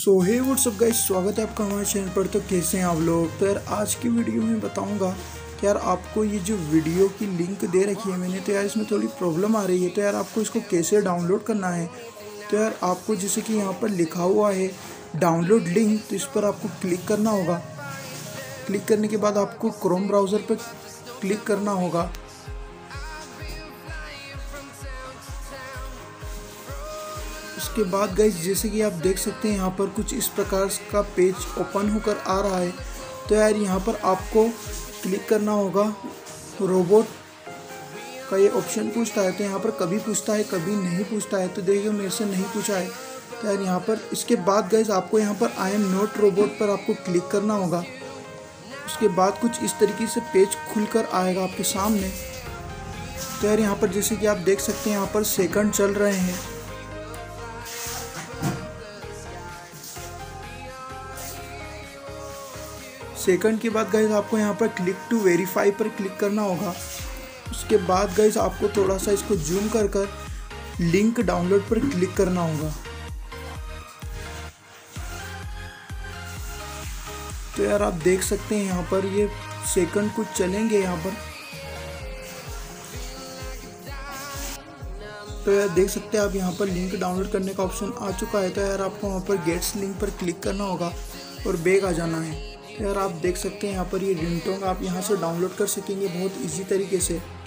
सो हे WhatsApp guys, स्वागत है आपका हमारे चैनल पर। तो कैसे हैं आप लोग। तो यार आज की वीडियो में बताऊंगा कि यार आपको ये जो वीडियो की लिंक दे रखी है मैंने, तो यार इसमें थोड़ी प्रॉब्लम आ रही है। तो यार आपको इसको कैसे डाउनलोड करना है। तो यार आपको जैसे कि यहाँ पर लिखा हुआ है डाउनलोड लिंक, तो इस पर आपको क्लिक करना होगा। क्लिक करने के बाद आपको क्रोम ब्राउज़र पर क्लिक करना होगा। उसके बाद गाइस जैसे कि आप देख सकते हैं यहाँ पर कुछ इस प्रकार का पेज ओपन होकर आ रहा है। तो यार यहाँ पर आपको क्लिक करना होगा। रोबोट का ये ऑप्शन पूछता है, तो यहाँ पर कभी पूछता है कभी नहीं पूछता है। तो देखिए मेरे से नहीं पूछा है। तो यार यहाँ पर इसके बाद गाइस आपको यहाँ पर आई एम नॉट रोबोट पर आपको क्लिक करना होगा। उसके बाद कुछ इस तरीके से पेज खुलकर आएगा आपके सामने। तो यार यहाँ पर जैसे कि आप देख सकते हैं यहाँ पर सेकंड चल रहे हैं। सेकंड के बाद गाइस आपको यहाँ पर क्लिक टू वेरीफाई पर क्लिक करना होगा। उसके बाद गाइस आपको थोड़ा सा इसको जूम कर लिंक डाउनलोड पर क्लिक करना होगा। तो यार आप देख सकते हैं यहाँ पर ये सेकंड कुछ चलेंगे यहाँ पर। तो यार देख सकते हैं आप यहाँ पर लिंक डाउनलोड करने का ऑप्शन आ चुका है। तो यार आपको वहाँ पर गेट्स लिंक पर क्लिक करना होगा और बैक आ जाना है। तो यार आप देख सकते हैं यहाँ पर ये रिंगटोन आप यहाँ से डाउनलोड कर सकेंगे बहुत इजी तरीके से।